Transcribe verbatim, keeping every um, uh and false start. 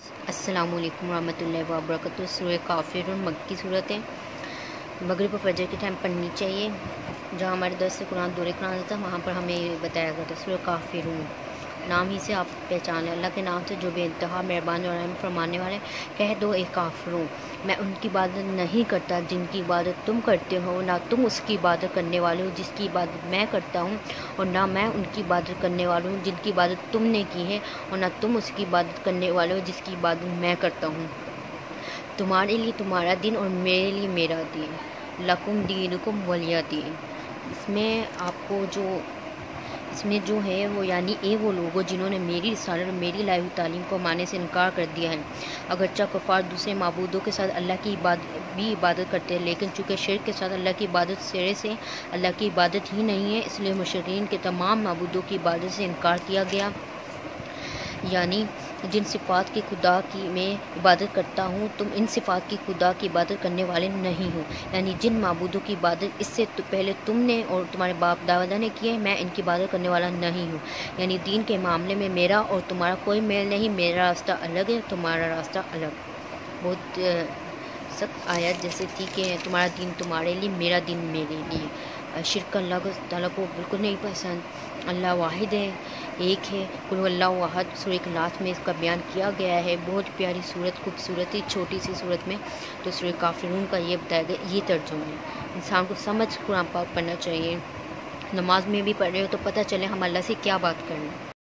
السلام علیکم ورحمۃ اللہ وبرکاتہ۔ سورہ کافرون مکی صورت ہے، مغرب و فجر کے ٹائم پڑھنی چاہیے۔ جہاں ہمارے درس قرآن دور قرآن تھا وہاں پر ہمیں یہ بتایا گیا تھا سورہ کافرون، نام ہی سے آپ پہچان لیں اللہ کے نام سے جو بے انتہا مہربان اور رحم فرمانے والے۔ کہہ دو اے کافروں، میں ان کی عبادت نہیں کرتا جن کی عبادت تم کرتے ہو، نہ تم اس کی عبادت کرنے والے ہو جس کی عبادت میں کرتا ہوں، اور نہ میں ان کی عبادت کرنے والوں ہوں جن کی عبادت تم نے کی ہے، اور نہ تم اس کی عبادت کرنے والے ہو جس کی عبادت میں کرتا ہوں۔ تمہارے لیے تمہارا دین اور میرے لیے میرا دین، لکم دینکم ولیہ دین۔ اس میں آپ کو جو اس میں جو ہے وہ یعنی اے وہ لوگوں جنہوں نے میری رسالت اور میری لائی ہوئی تعلیم کو ماننے سے انکار کر دیا ہے۔ اگرچہ کفار دوسرے معبودوں کے ساتھ اللہ کی عبادت بھی عبادت کرتے ہیں، لیکن چونکہ شرک کے ساتھ اللہ کی عبادت سرے سے اللہ کی عبادت ہی نہیں ہے، اس لیے مشرکین کے تمام معبودوں کی عبادت سے انکار کیا گیا۔ یعنی جن صفات کی خدا کی میں عبادت کرتا ہوں تم ان صفات کی خدا کی عبادت کرنے والے نہیں ہو، یعنی جن معبودوں کی عبادت اس سے پہلے تم نے اور تمہارے باپ دادا نے کی ہے میں ان کی عبادت کرنے والا نہیں ہوں۔ یعنی دین کے معاملے میں میرا اور تمہارا کوئی میل نہیں، میرا راستہ الگ ہے، تمہارا راستہ الگ۔ بہت سخت آیت جیسے تھی کہ تمہارا دین تمہارے لیے، میرا دین میرے لیے۔ شرک اللہ کو تعالیٰ کو بالکل نہیں پسند، اللہ واحد ہے، ایک ہے، قل هو اللہ احد۔ سورہ اخلاص میں اس کا بیان کیا گیا ہے، بہت پیاری صورت، خوبصورت چھوٹی سی صورت میں۔ تو سورہ کافرون کا یہ بتایا گیا، یہ ترجمہ ہے۔ انسان کو سمجھ قرآن پاک پڑھنا چاہیے، نماز میں بھی پڑھ رہے ہو تو پتہ چلے ہم اللہ سے کیا بات کر رہے ہیں۔